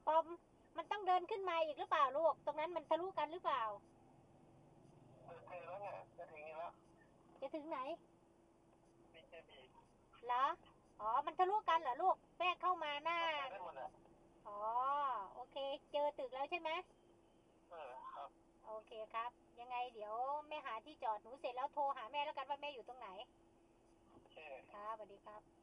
อมมันต้องเดินขึ้นมาอีกหรือเปล่าลูกตรงนั้นมันทะลุกันหรือเปล่าเจอแล้วเนี่ยจะถึงแล้วจะถึงไหนบีเจบีเหรออ๋อมันทะลุกันเหรอลูกแม่เข้ามาหน้าไปได้หมดอ่ะอ๋อโอเคเจอตึกแล้วใช่ไหมครับโอเคครับยังไงเดี๋ยวแม่หาที่จอดหนูเสร็จแล้วโทรหาแม่แล้วกันว่าแม่อยู่ตรงไหนโอเคครับสวัสดีครับ